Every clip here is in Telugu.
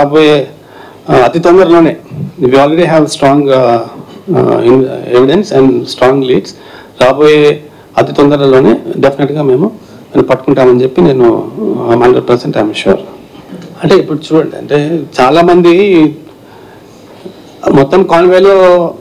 రాబోయే అతి తొందరలోనే we already have strong evidence and strong leads. రాబోయే అతి తొందరలోనే డెఫినెట్గా మేము పట్టుకుంటామని చెప్పి నేను 100% ఐఎమ్ షూర్. అంటే ఇప్పుడు చూడండి, అంటే చాలామంది మొత్తం కాన్వేలో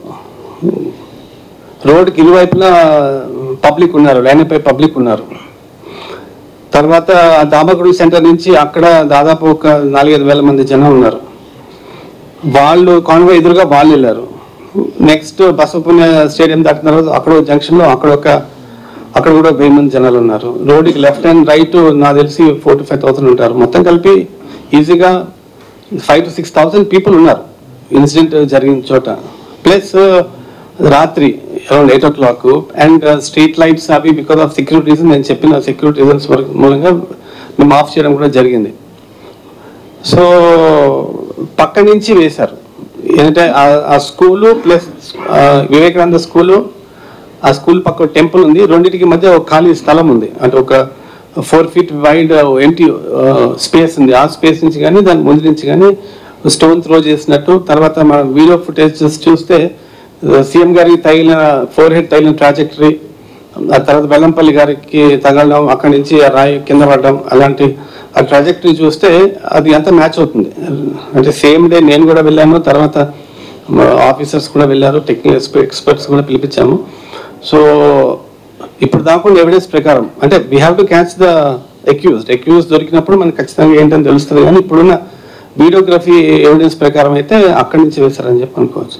రోడ్కి ఇరువైపులా పబ్లిక్ ఉన్నారు, లైన్పై పబ్లిక్ ఉన్నారు. తర్వాత దాబాగుడి సెంటర్ నుంచి అక్కడ దాదాపు ఒక 4-5 వేల మంది జనం ఉన్నారు. వాళ్ళు కాన్వే ఎదురుగా వాళ్ళు వెళ్ళారు. నెక్స్ట్ బసవపుణ్య స్టేడియం దాటిన తర్వాత అక్కడ జంక్షన్లో అక్కడ కూడా 1000 మంది జనాలు ఉన్నారు. రోడ్డుకి లెఫ్ట్ అండ్ రైట్ నాకు తెలిసి 4,000 to 5,000 ఉంటారు. మొత్తం కలిపి ఈజీగా 5,000 to 6,000 పీపుల్ ఉన్నారు ఇన్సిడెంట్ జరిగిన చోట. ప్లస్ రాత్రి around 8 o'clock and street lights అవి బికాస్ ఆఫ్ సెక్యూరిటీ రీజన్, నేను చెప్పిన సెక్యూరిటీ రీజన్స్ మూలంగా మేము ఆఫ్ చేయడం కూడా జరిగింది. సో పక్క నుంచి వేశారు. ఏంటంటే ఆ స్కూలు ప్లస్ వివేకానంద స్కూలు, ఆ స్కూల్ పక్క టెంపుల్ ఉంది, రెండింటికి మధ్య ఒక ఖాళీ స్థలం ఉంది. అంటే ఒక 4 feet వైడ్ ఎంటీ స్పేస్ ఉంది. ఆ స్పేస్ నుంచి కానీ దాని ముందు నుంచి కానీ స్టోన్ త్రో చేసినట్టు. తర్వాత మనం వీడియో ఫుటేజ్ చూస్తే సీఎం గారికి తగిలిన ఫోర్-హెడ్ తగిలిన ట్రాజెక్టరీ, ఆ తర్వాత బెల్లంపల్లి గారికి తగలడం, అక్కడి నుంచి ఆ రాయి కింద పడడం, అలాంటి ఆ ట్రాజెక్టరీ చూస్తే అది అంతా మ్యాచ్ అవుతుంది. అంటే సేమ్ డే నేను కూడా వెళ్ళాను, తర్వాత ఆఫీసర్స్ కూడా వెళ్ళారు, టెక్నికల్ ఎక్స్పర్ట్స్ కూడా పిలిపించాము. సో ఇప్పుడు దాకుండా ఎవిడెన్స్ ప్రకారం అంటే we have to catch the accused దొరికినప్పుడు మనకు ఖచ్చితంగా ఏంటని తెలుస్తుంది. కానీ ఇప్పుడున్న వీడియోగ్రఫీ ఎవిడెన్స్ ప్రకారం అయితే అక్కడి నుంచి వేశారని చెప్పి అనుకోవచ్చు.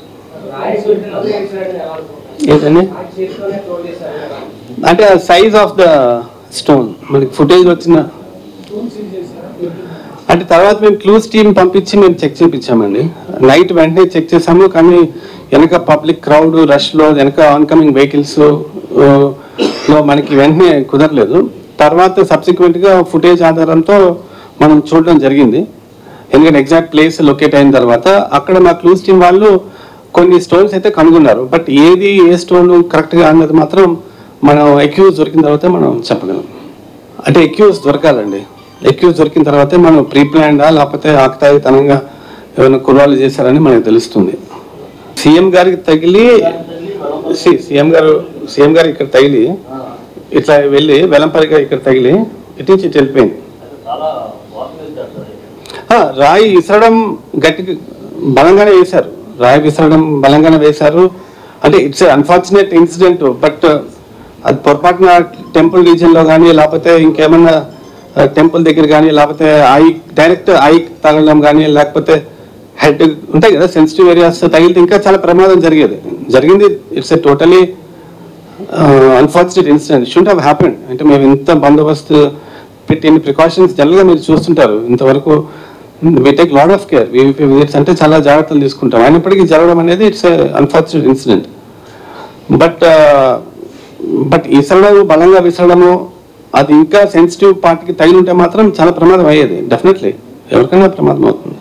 ఏంటండి అంటే ఆ సైజ్ ఆఫ్ ద స్టోన్ మనకి ఫుటేజ్ వచ్చిన అంటే తర్వాత మేము క్లూస్ టీమ్ పంపించి మేము చెక్ చేయించామండి. నైట్ వెంటనే చెక్ చేసాము, కానీ వెనక పబ్లిక్ క్రౌడ్ రష్లో వెనక ఆన్కమింగ్ వెహికల్స్ లో మనకి వెంటనే కుదరలేదు. తర్వాత సబ్సిక్వెంట్గా ఫుటేజ్ ఆధారంతో మనం చూడడం జరిగింది. ఎందుకంటే ఎగ్జాక్ట్ ప్లేస్ లొకేట్ అయిన తర్వాత అక్కడ మా క్లూస్ టీమ్ వాళ్ళు కొన్ని స్టోన్స్ అయితే కనుగొన్నారు. బట్ ఏ స్టోన్ కరెక్ట్గా అన్నది మాత్రం మనం అక్యూజ్ దొరికిన తర్వాత మనం చెప్పగలం. అంటే అక్యూజ్ దొరకాలండి. అక్యూజ్ దొరికిన తర్వాతే మనం ప్రీ ప్లాన్డా లేకపోతే ఆకతాయితనంగా ఏమైనా కుర్రాలు చేశారని మనకు తెలుస్తుంది. సీఎం గారికి తగిలి సీఎం గారు ఇక్కడ తగిలి ఇట్లా వెళ్ళి వెల్లంపల్లి గారు ఇక్కడ తగిలి ఇటు నుంచి ఇటు వెళ్ళిపోయింది. రాయి విసరడం గట్టిగా బలంగానే వేశారు, రాయి విసరడం బలంగానే వేశారు. అంటే ఇట్స్ అన్ఫార్చునేట్ ఇన్సిడెంట్. బట్ అది పొరపాటున టెంపుల్ రీజియన్లో కానీ లేకపోతే ఇంకేమన్నా టెంపుల్ దగ్గర కానీ లేకపోతే డైరెక్ట్ ఐ తగలడం కానీ లేకపోతే హెడ్ ఉంటాయి కదా సెన్సిటివ్ ఏరియాస్ తగిలితే ఇంకా చాలా ప్రమాదం జరిగింది. It's a totally unfortunate incident. Should have happened. అంటే మేము ఇంత బందోబస్తు పెట్టి ప్రికాషన్స్ జనరల్గా మీరు చూస్తుంటారు, ఇంతవరకు we take lot of care. VVP visits అంటే చాలా జాగ్రత్తలు తీసుకుంటాం. అయినప్పటికీ జరగడం అనేది it's a unfortunate incident. But విసరడం, బలంగా విసరడము, అది ఇంకా సెన్సిటివ్ పార్ట్కి తగిలి ఉంటే మాత్రం చాలా ప్రమాదం అయ్యేది. డెఫినెట్లీ ఎవరికైనా ప్రమాదం అవుతుంది.